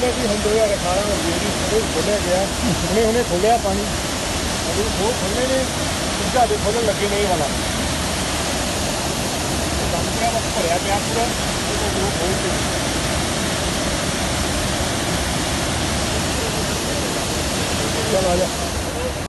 खोले भी हम 2018 में मेरी खोलिया गया उन्हें उन्हें खोलिया पानी अभी वो खोलने ने दूसरा अभी खोलने लगे नहीं वाला भरिया गया पूरा वो खोल के चल आ जा